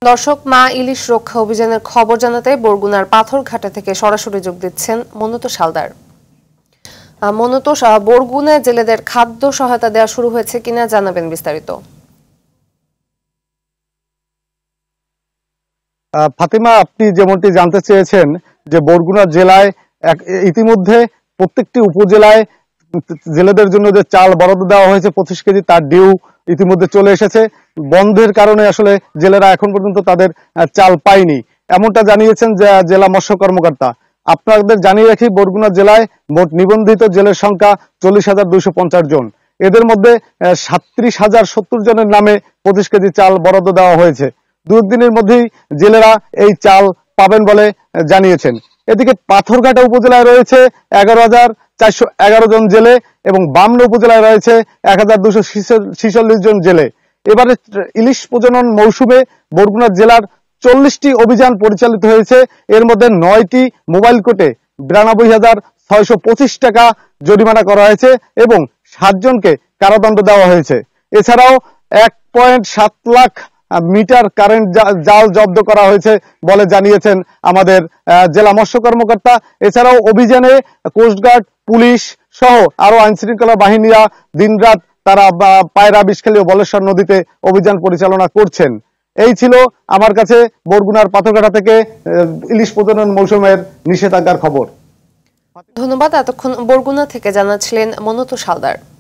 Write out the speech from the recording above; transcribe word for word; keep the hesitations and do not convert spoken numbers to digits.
দর্শক, মা ইলিশ রক্ষা অভিযানের খবর জানাতে বরগুনার পাথরঘাটা থেকে সরাসরি যোগ দিচ্ছেন মনতোষ হালদার। মনতোষ, বরগুনায় জেলেদের খাদ্য সহায়তা দেওয়া শুরু হয়েছে কিনা জানাবেন বিস্তারিত। ফাতিমা, আপনি যেমনটি জানতে চেয়েছেন যে বরগুনা জেলায় ইতিমধ্যে প্রত্যেকটি উপজেলায় জেলেদের জন্য যে চাল বরাদ্দ দেওয়া হয়েছে পঁচিশ কেজি, তার ডিউ ইতিমধ্যে চলে এসেছে। বন্ধের কারণে আসলে জেলেরা এখন পর্যন্ত তাদের চাল পায়নি, এমনটা জানিয়েছেন জেলা মৎস্য কর্মকর্তা। আপনাদের জানিয়ে রাখি, বরগুনা জেলায় মোট নিবন্ধিত জেলের সংখ্যা চল্লিশ হাজার দুইশো পঞ্চাশ জন। এদের মধ্যে সাতত্রিশ হাজার সত্তর জনের নামে পঁচিশ কেজি চাল বরাদ্দ দেওয়া হয়েছে। দু একদিনের মধ্যেই জেলেরা এই চাল পাবেন বলে জানিয়েছেন। এদিকে পাথরঘাটা উপজেলায় রয়েছে এগারো হাজার চারশো এগারো জন জেলে এবং বামনা উপজেলায় রয়েছে এক হাজার দুশো ছিচল্লিশ জন জেলে। এবারে ইলিশ প্রজনন মৌসুমে বরগুনা জেলার চল্লিশটি অভিযান পরিচালিত হয়েছে। এর মধ্যে নয়টি মোবাইল কোর্টে বিরানব্বই হাজার ছয়শো পঁচিশ টাকা জরিমানা করা হয়েছে এবং সাতজনকে কারাদণ্ড দেওয়া হয়েছে। এছাড়াও এক পয়েন্ট সাত লাখ মিটার কারেন্ট জাল জব্দ করা হয়েছে বলে জানিয়েছেন আমাদের জেলা মৎস্য কর্মকর্তা। এছাড়াও অভিযানে কোস্টগার্ড, পুলিশ সহ আরো আইন শৃঙ্খলা বাহিনীরা দিনরাত তারা পায়রা, বিষখালী ও বলেশ্বর নদীতে অভিযান পরিচালনা করছেন। এই ছিল আমার কাছে বরগুনার পাথরঘাটা থেকে ইলিশ প্রজনন মৌসুমের নিষেধাজ্ঞার খবর। ধন্যবাদ। এতক্ষণ বরগুনা থেকে জানাচ্ছিলেন মনতোষ হালদার।